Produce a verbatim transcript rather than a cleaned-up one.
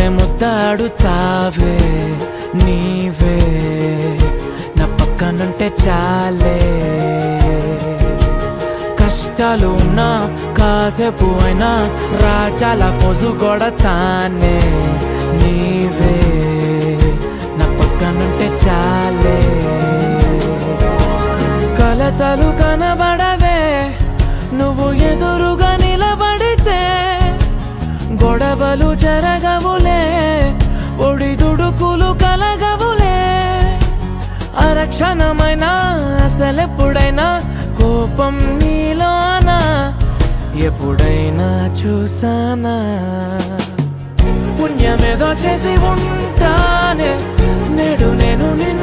ముద్దాడుతావే నీవే నా పక్కనుంటే చాలే కష్టాలు ఉన్నా కాసేపు అయినా రాజాల ఫోజు కొడతానే నీవే నా పక్కనుంటే చాలే కలతలు కనబడవే నువ్వు ఎదురుగా నిలబడితే గొడవలు జరగవులే ఒడిదుడుకులు కలగవులే అరక్షణమైన అసలెప్పుడైనా కోపం నీలోనా ఎప్పుడైనా చూసానా పుణ్యమేదో చేసి ఉంటానే నేడు నేను నిన్ను